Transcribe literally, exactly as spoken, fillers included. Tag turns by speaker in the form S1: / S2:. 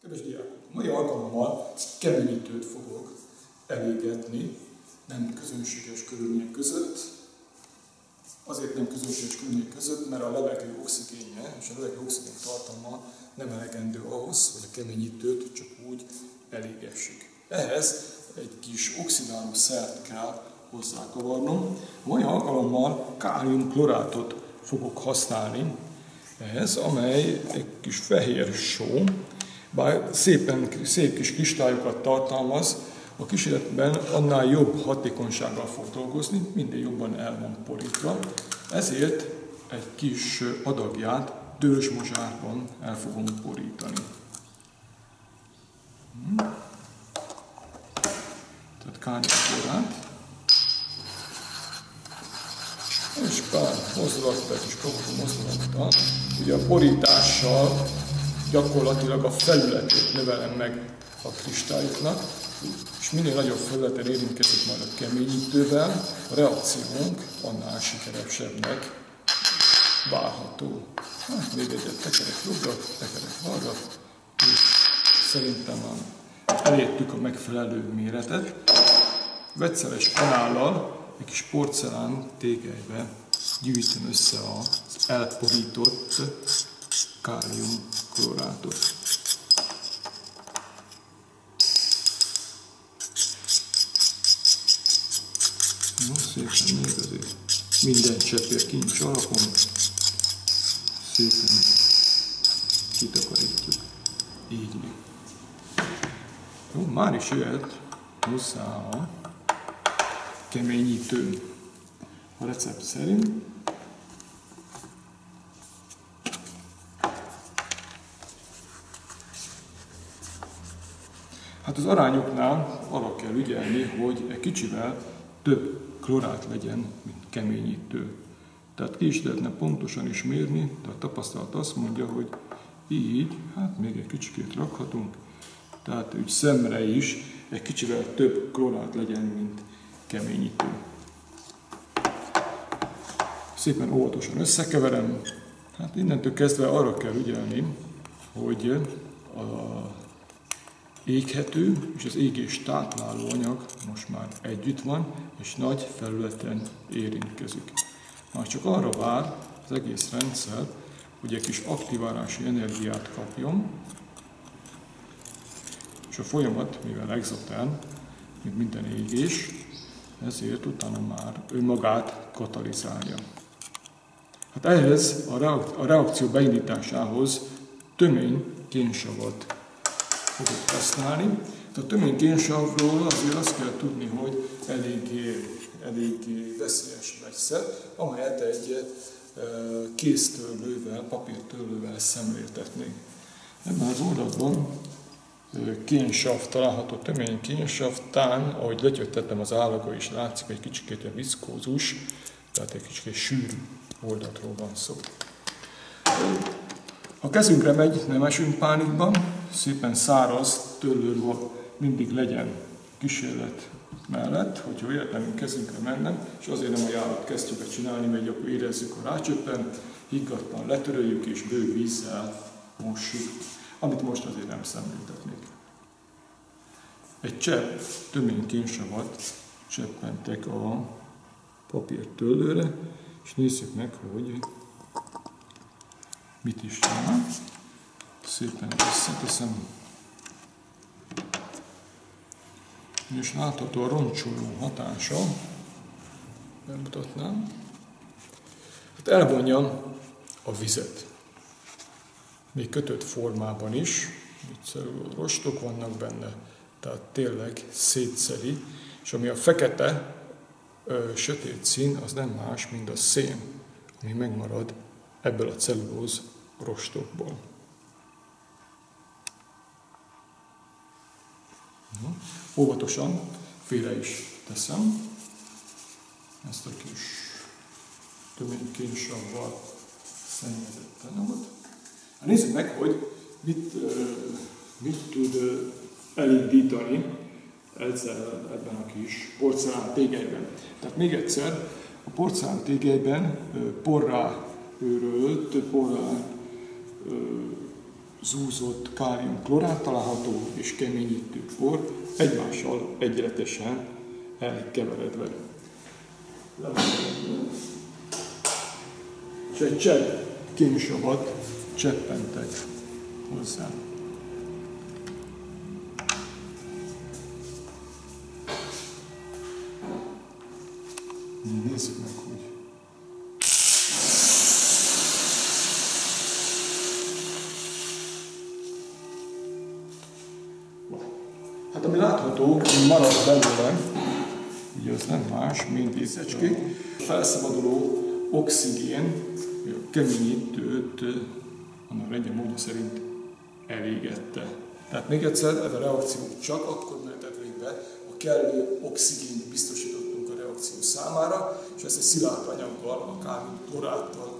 S1: Kedves diákok, mai alkalommal keményítőt fogok elégetni, nem közönséges körülmények között. Azért nem közönséges körülmények között, mert a levegő oxigénje és a levegő oxigén tartalma nem elegendő ahhoz, hogy a keményítőt csak úgy elégessük. Ehhez egy kis oxidáló szert kell hozzákavarnom. A mai alkalommal kálium-klorátot fogok használni ehhez, amely egy kis fehér só, bár szépen, szép kis kristályokat tartalmaz, a kísérletben annál jobb hatékonysággal fog dolgozni, minél jobban el van porítva. Ezért egy kis adagját dőzsmozsárban el fogom porítani. Tehát kálium-klorát. És pár mozdulattal, és próbálom mozdulattal. Ugye a porítással gyakorlatilag a felületét növelem meg a kristályoknak, és minél nagyobb felületen érintkezik majd a keményítővel, a reakciónk annál sikeresebbnek válható. Hát még egyet tekerek jobbra, tekerek balra, és szerintem már elértük a megfelelő méretet. Vegyszeres kanállal egy kis porcelán tégelybe gyűjtöm össze az elporított kálium-klorátot. No, szépen még azért minden cseppér kincs alapon szépen kitakarítjuk. Így mi. Jó, már is jöhet hozzá a keményítő. A recept szerint hát az arányoknál arra kell ügyelni, hogy egy kicsivel több klorát legyen, mint keményítő. Tehát ki is lehetne pontosan is mérni, de a tapasztalat azt mondja, hogy így, hát még egy kicsikét rakhatunk, tehát úgy szemre is egy kicsivel több klorát legyen, mint keményítő. Szépen óvatosan összekeverem. Hát innentől kezdve arra kell ügyelni, hogy a éghető és az égés tápláló anyag most már együtt van, és nagy felületen érintkezik. Már csak arra vár az egész rendszer, hogy egy kis aktiválási energiát kapjon, és a folyamat, mivel exotern, mint minden égés, ezért utána már önmagát katalizálja. Hát ehhez a reakció beindításához tömény kénsavat fogok használni. A tömény kénsavról azért azt kell tudni, hogy eléggé, eléggé veszélyes vegyszer, amelyet egy kéztörlővel, papírtörlővel szemléltetnénk. Ebben az oldalban kénsav található, tömény kénsav, tán, ahogy legyöttettem az állaga is látszik, egy kicsikét viszkózus, tehát egy kicsikét sűrű oldatról van szó. Ha kezünkre megy, nem esünk pánikban, szépen száraz törlőruha mindig legyen kísérlet mellett, hogyha véletlenül kezünkre mennem, és azért nem ajánlott kesztyűket csinálni, mert akkor érezzük, ha rácsöppen, higgadtan letöröljük és bő vízzel mossuk, amit most azért nem szemléltetnék. Egy csepp tömény kénsavat cseppentek a papírtörlőre, és nézzük meg, hogy mit is csinál. Szépen összeteszem. És látható a roncsoló hatása. Bemutatnám. Hát elvonja a vizet. Még kötött formában is. Itt rostok vannak benne. Tehát tényleg szétszedi. És ami a fekete, ö, sötét szín, az nem más, mint a szén, ami megmarad ebből a cellulóz rostokból. No. Óvatosan félre is teszem ezt a kis tömény kénsavval szennyezett anyagot. Nézzük meg, hogy mit, mit tud elindítani ezzel ebben a kis porcelán tégelyben. Tehát még egyszer, a porcelán tégelyben porrá őrölt, porrá zúzott kálium-klorát található és keményítő por egymással egyenletesen elkeveredve. És egy csepp kémsavat cseppentek hozzá. Nézzük meg, hogy hát ami látható, hogy marad belőle, így az nem más, mint díszecskék. Felszabaduló oxigén, a keményítőt, annak legyen módja szerint elégette. Tehát még egyszer, ez a reakció csak akkor mehetett végbe, ha kellő oxigént biztosítottunk a reakció számára, és ezt egy szilárd anyaggal, a kálium-kloráttal